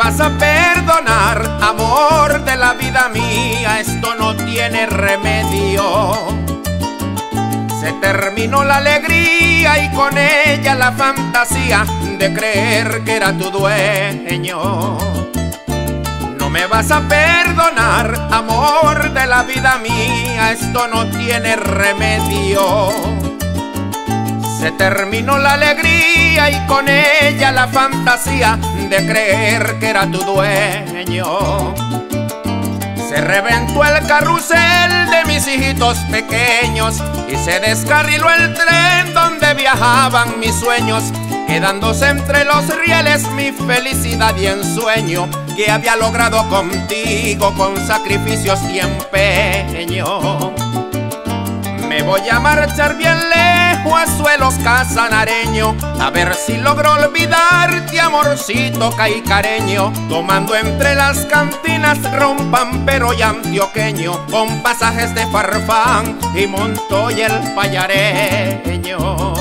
vas a perdonar, amor de la vida mía, esto no tiene remedio. Se terminó la alegría y con ella la fantasía de creer que era tu dueño. No me vas a perdonar, amor de la vida mía, esto no tiene remedio. Se terminó la alegría y con ella la fantasía de creer que era tu dueño. Se reventó el carrusel de mis hijitos pequeños y se descarriló el tren donde viajaban mis sueños, quedándose entre los rieles mi felicidad y ensueño que había logrado contigo con sacrificios y empeño. Me voy a marchar bien lejos a suelos casanareño, a ver si logro olvidarte, amorcito caicareño, tomando entre las cantinas rompampero y antioqueño, con pasajes de Farfán y Montoya el payareño.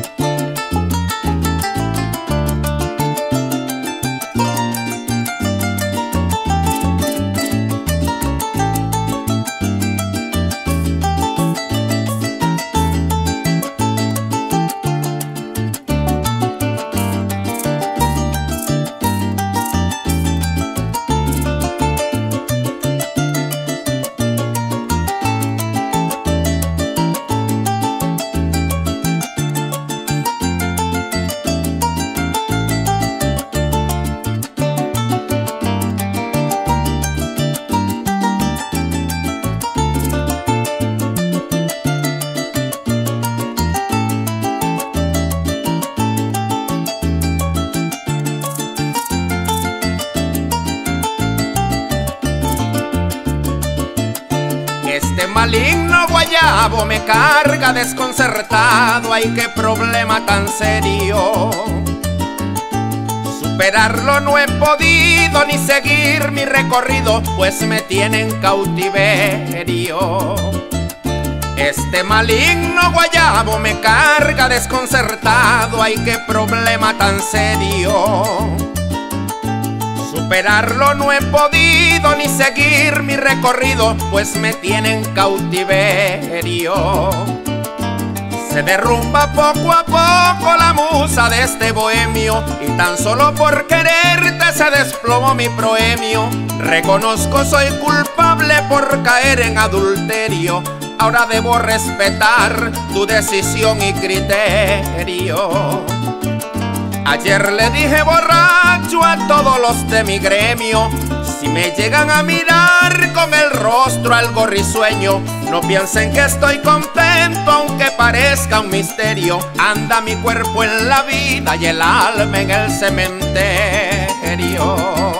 Este maligno guayabo me carga desconcertado, ay qué problema tan serio. Superarlo no he podido ni seguir mi recorrido, pues me tiene en cautiverio. Este maligno guayabo me carga desconcertado, ay qué problema tan serio. Superarlo no he podido ni seguir mi recorrido, pues me tiene en cautiverio. Se derrumba poco a poco la musa de este bohemio, y tan solo por quererte se desplomó mi proemio. Reconozco soy culpable por caer en adulterio, ahora debo respetar tu decisión y criterio. Ayer le dije borracho a todos los de mi gremio, si me llegan a mirar con el rostro algo risueño, no piensen que estoy contento aunque parezca un misterio. Anda mi cuerpo en la vida y el alma en el cementerio.